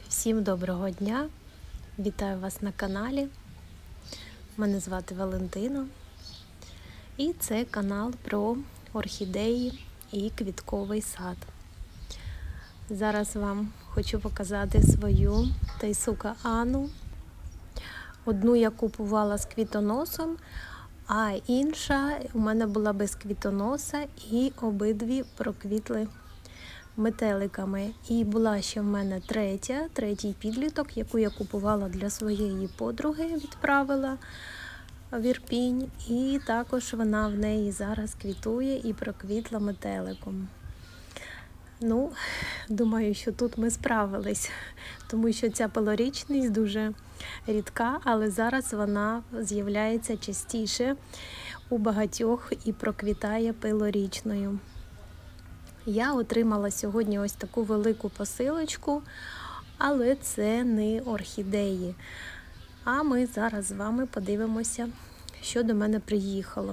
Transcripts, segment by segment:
Всім доброго дня! Вітаю вас на каналі. Мене звати Валентина. І це канал про орхідеї і квітковий сад. Зараз вам хочу показати свою Тайсука Ану. Одну я купувала з квітоносом, а інша у мене була без квітоноса і обидві проквітли метеликами. І була ще в мене третій підліток, яку я купувала для своєї подруги, відправила в Ірпінь. І також вона в неї зараз квітує і проквітла метеликом. Ну, думаю, що тут ми справились, тому що ця пилорічність дуже рідка, але зараз вона з'являється частіше у багатьох і проквітає пилорічною. Я отримала сьогодні ось таку велику посилочку, але це не орхідеї. А ми зараз з вами подивимося, що до мене приїхало.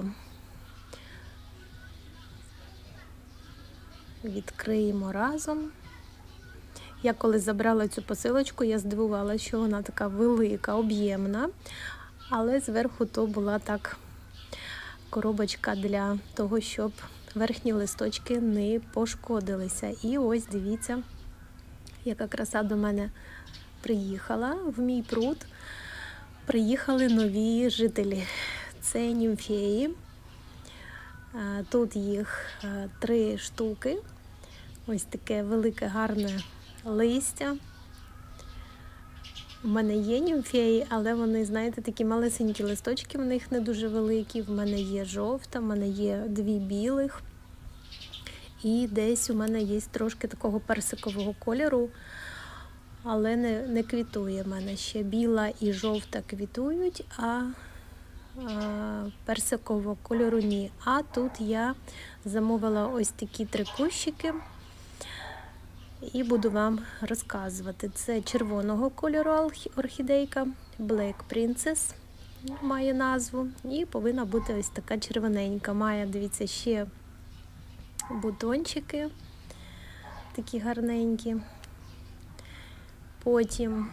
Відкриємо разом. Я коли забрала цю посилочку, я здивувалася, що вона така велика, об'ємна, але зверху то була так коробочка для того, щоб верхні листочки не пошкодилися. І ось дивіться, яка краса до мене приїхала. В мій пруд приїхали нові жителі. Це німфеї. Тут їх 3 штуки. Ось таке велике гарне листя. У мене є німфеї, але вони, знаєте, такі малесенькі листочки, в них не дуже великі. В мене є жовта, в мене є 2 білих. І десь у мене є трошки такого персикового кольору, але не квітує в мене ще. Біла і жовта квітують, а персикового кольору ні. А тут я замовила ось такі 3 кущики і буду вам розказувати. Це червоного кольору орхідейка, Black Princess має назву, і повинна бути ось така червоненька. Має, дивіться, ще бутончики такі гарненькі. Потім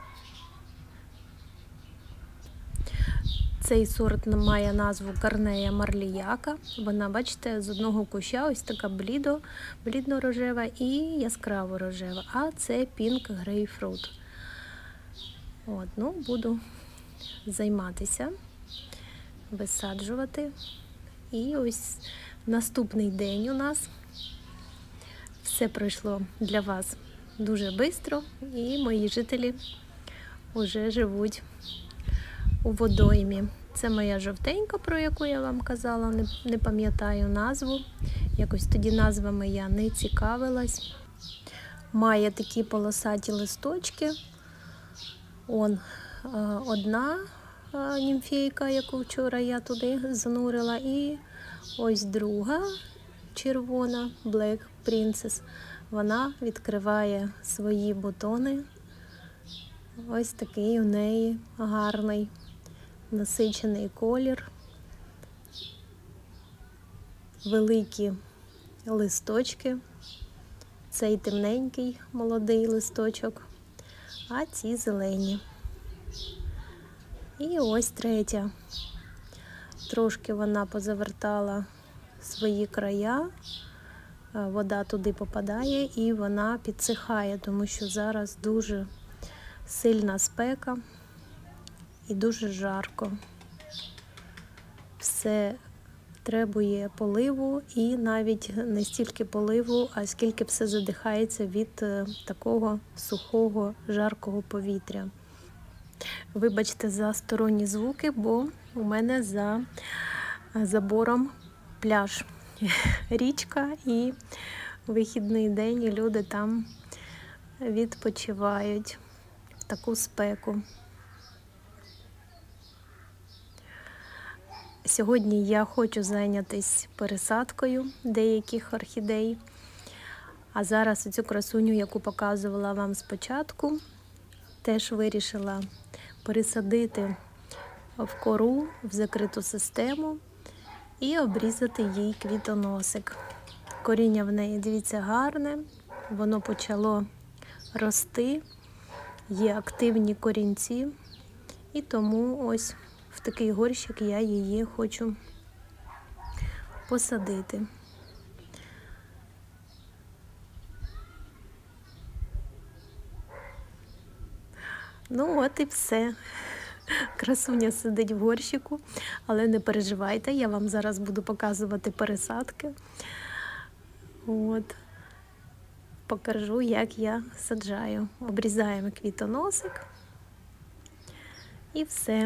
цей сорт має назву Карнея Марліяка. Вона, бачите, з одного куща ось така блідно-рожева і яскраво-рожева. А це Pink Grapefruit. От, ну, буду займатися, висаджувати. І ось наступний день у нас. Все пройшло для вас дуже швидко, і мої жителі вже живуть у водоймі. Це моя жовтенька, про яку я вам казала, не пам'ятаю назву. Якось тоді назвами я не цікавилась. Має такі полосаті листочки. Одна німфейка, яку вчора я туди занурила, і ось друга червона, Black Princess. Вона відкриває свої бутони. Ось такий у неї гарний насичений колір. Великі листочки. Цей темненький молодий листочок, а ці зелені. І ось третя. Трошки вона позавертала свої края, вода туди попадає і вона підсихає, тому що зараз дуже сильна спека і дуже жарко. Все требує поливу, і навіть не стільки поливу, а скільки все задихається від такого сухого, жаркого повітря. Вибачте за сторонні звуки, бо у мене за забором пляж, річка, і вихідний день, і люди там відпочивають в таку спеку. Сьогодні я хочу зайнятися пересадкою деяких орхідей, а зараз цю красуню, яку показувала вам спочатку, теж вирішила пересадити в кору, в закриту систему і обрізати їй квітоносик. Коріння в неї, дивіться, гарне, воно почало рости. є активні корінці, і тому ось в такий горщик я її хочу посадити. Ну от і все. Красуня сидить в горщику, але не переживайте, я вам зараз буду показувати пересадки. От. Покажу, як я саджаю. Обрізаємо квітоносик і все.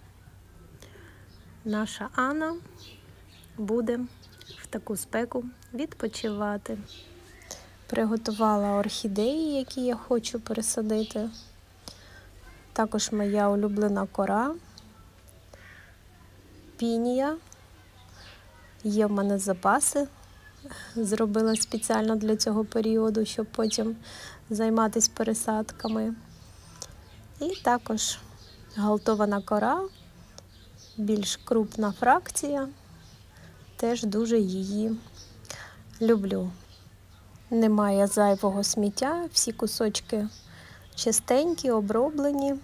Наша Анна буде в таку спеку відпочивати. Приготувала орхідеї, які я хочу пересадити. Також моя улюблена кора, пінія. Є в мене запаси. Зробила спеціально для цього періоду, щоб потім займатися пересадками. І також галтована кора, більш крупна фракція. Теж дуже її люблю. Немає зайвого сміття, всі кусочки чистенькі, оброблені.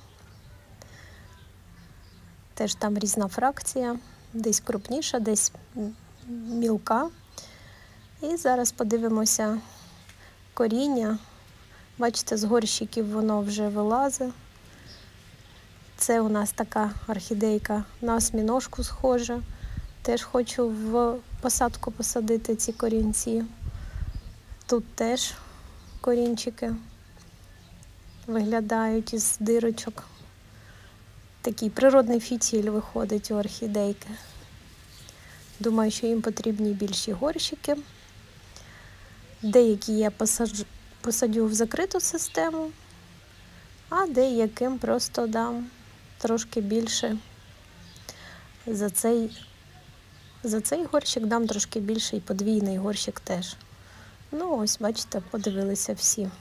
Теж там різна фракція, десь крупніша, десь мілка. І зараз подивимося коріння. Бачите, з горщиків воно вже вилазить. Це у нас така орхідейка на осьминожку схожа. Теж хочу в посадку посадити ці корінці. Тут теж корінчики виглядають із дирочок. Такий природний фітіль виходить у орхідейки. Думаю, що їм потрібні більші горщики. Деякі я посадю в закриту систему, а деяким просто дам трошки більше. За цей горщик дам трошки більше і подвійний горщик теж. Ну ось, бачите, подивилися всі.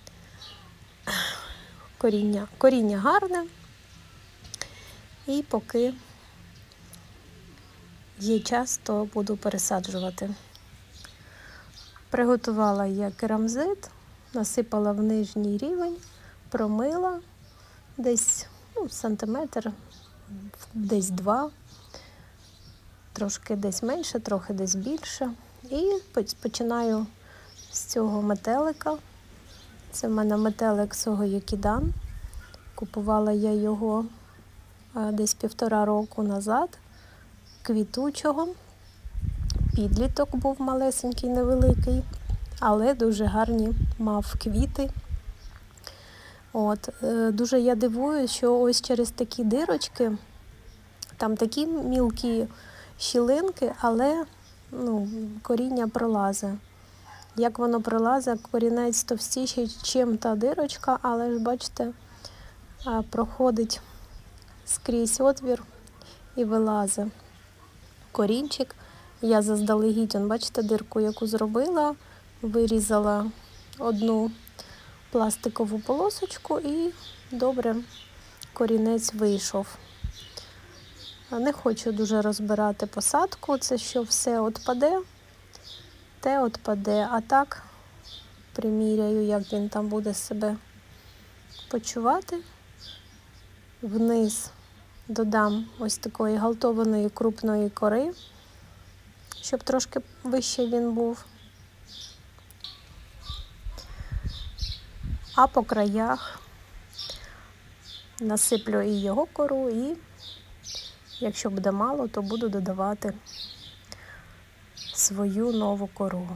Коріння гарне. І поки є час, то буду пересаджувати. Приготувала я керамзит, насипала в нижній рівень, промила десь сантиметр, десь 2, трошки десь менше, трохи десь більше. І починаю з цього метелика. Це в мене метелик Согоюкідан. Купувала я його десь 1,5 року назад, квітучого. Підліток був малесенький, невеликий, але дуже гарні мав квіти. От. Дуже я дивуюсь, що ось через такі дирочки, там такі мілкі щілинки, але коріння пролазить. Як воно пролазить, корінець товстіший, чим та дирочка, але ж, бачите, проходить скрізь отвір і вилазить корінчик. Я заздалегідь, бачите, дирку, яку зробила, вирізала одну пластикову полосочку і добре корінець вийшов. Не хочу дуже розбирати посадку, це що все відпаде, те відпаде, а так приміряю, як він там буде себе почувати. Вниз додам ось такої галтованої крупної кори, щоб трошки вище він був. А по краях насиплю і його кору, і якщо буде мало, то буду додавати свою нову кору.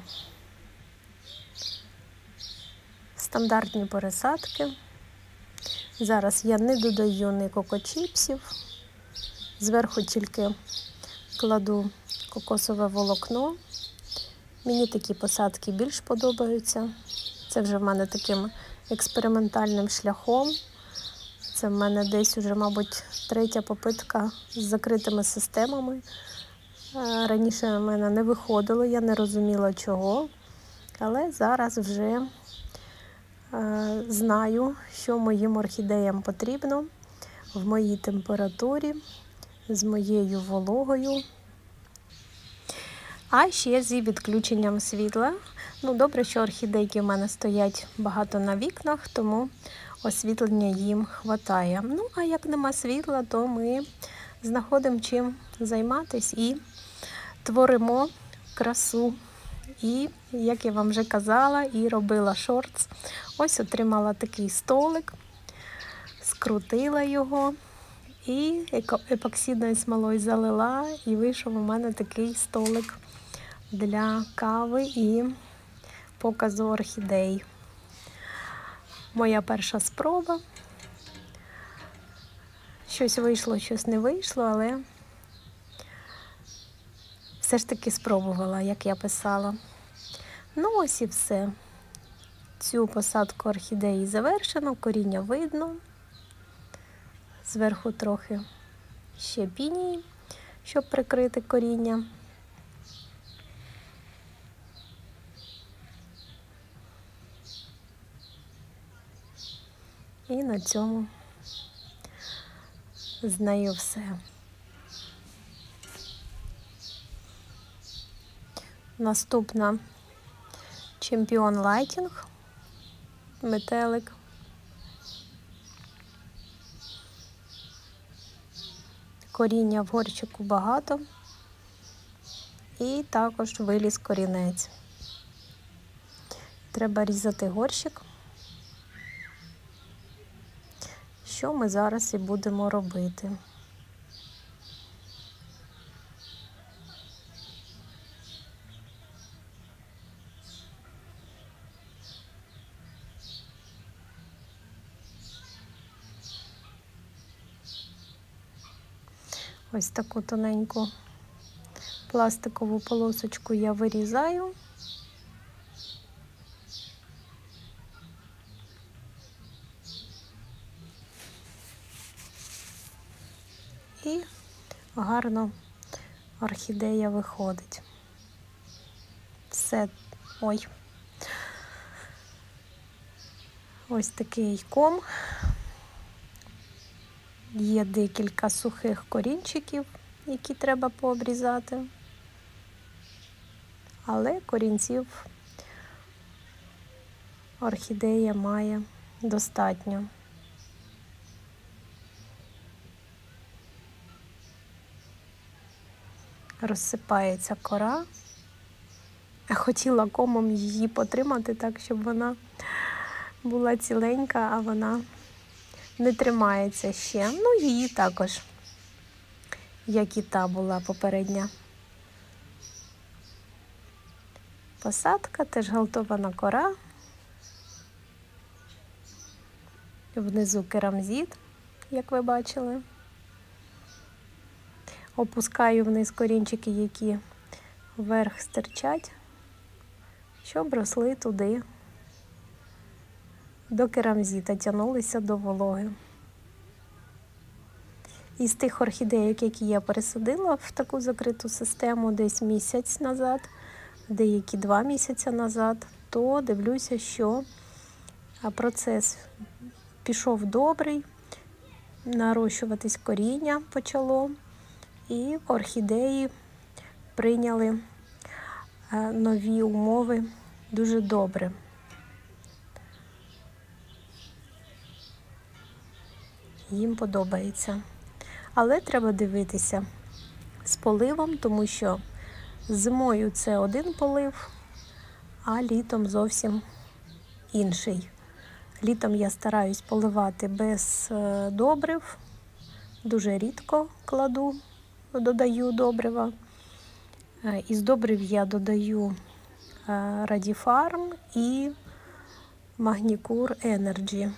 Стандартні пересадки. Зараз я не додаю ні кокочіпсів. Зверху тільки кладу кокосове волокно. Мені такі посадки більш подобаються. Це вже в мене таким експериментальним шляхом. Це в мене десь уже, мабуть, 3-я попитка з закритими системами. Раніше в мене не виходило, я не розуміла чого. Але зараз вже знаю, що моїм орхідеям потрібно в моїй температурі, з моєю вологою. А ще зі відключенням світла. Добре, що орхідейки в мене стоять багато на вікнах, тому освітлення їм хватає. Ну, а як нема світла, то ми знаходимо чим займатися і творимо красу. І, як я вам вже казала, і робила шортс. Ось отримала такий столик, скрутила його і епоксидною смолою залила, і вийшов у мене такий столик для кави і показу орхідей. Моя перша спроба. Щось вийшло, щось не вийшло, але все ж таки спробувала, як я писала. Ну ось і все. Цю посадку орхідеї завершено, коріння видно. Зверху трохи ще пінії, щоб прикрити коріння. І на цьому з нею все. Наступна чемпіон лайтінг, метелик. Коріння в горщику багато. І також виліз корінець. Треба різати горщик, що ми зараз і будемо робити. Ось таку тоненьку пластикову полосочку я вирізаю. І гарно орхідея виходить. Все. Ой. Ось такий ком. Є декілька сухих корінчиків, які треба пообрізати. Але корінців орхідея має достатньо. Розсипається кора. Хотіла комом її потримати так, щоб вона була ціленька, а вона не тримається ще. Ну, її також, як і та була попередня посадка, теж галтована кора. Внизу керамзит, як ви бачили. Опускаю вниз корінчики, які вверх стирчать, щоб росли туди, до керамзита, тягнулися до вологи. Із тих орхідейок, які я пересадила в таку закриту систему десь місяць назад, деякі 2 місяці назад, то дивлюся, що процес пішов добрий, нарощуватись коріння почало, і орхідеї прийняли нові умови дуже добре. Їм подобається. Але треба дивитися з поливом, тому що зимою це один полив, а літом зовсім інший. Літом я стараюсь поливати без добрив, дуже рідко додаю добрива. Із добрив я додаю Радіфарм і Магнікур Енерджі.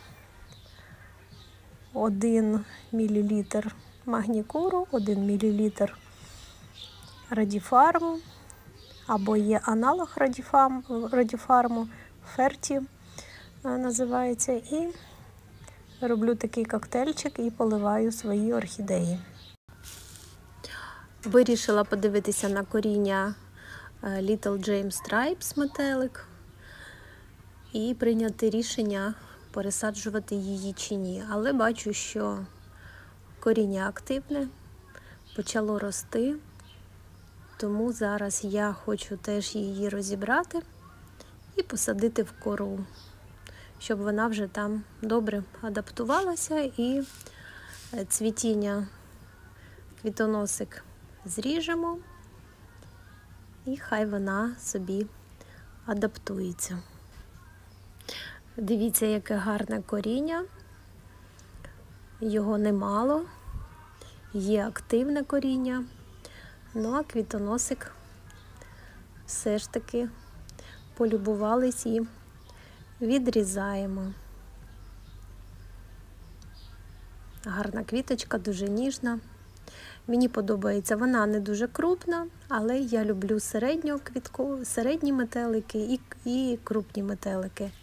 1 мл магнікуру, 1 мл Радіфарму, або є аналог Радіфарму, Ферті називається, і роблю такий коктейльчик і поливаю свої орхідеї. Вирішила подивитися на коріння Little James Stripes метелик і прийняти рішення, пересаджувати її чи ні. Але бачу, що коріння активне, почало рости, тому зараз я хочу теж її розібрати і посадити в кору, щоб вона вже там добре адаптувалася, і цвітіння квітоносик зріжемо, і хай вона собі адаптується. Дивіться, яке гарне коріння. Його немало, є активне коріння, ну а квітоносик все ж таки полюбувались і відрізаємо. Гарна квіточка, дуже ніжна. Мені подобається, вона не дуже крупна, але я люблю середні метелики і крупні метелики.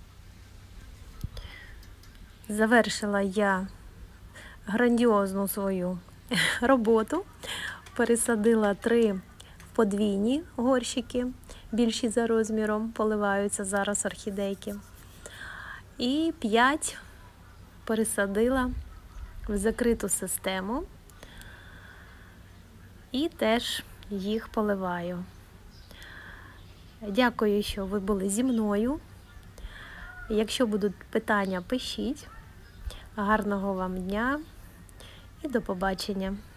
Завершила я грандіозну свою роботу. Пересадила 3 подвійні горщики, більші за розміром, поливаються зараз орхідейки. І 5 пересадила в закриту систему. І теж їх поливаю. Дякую, що ви були зі мною. Якщо будуть питання, пишіть. Гарного вам дня і до побачення!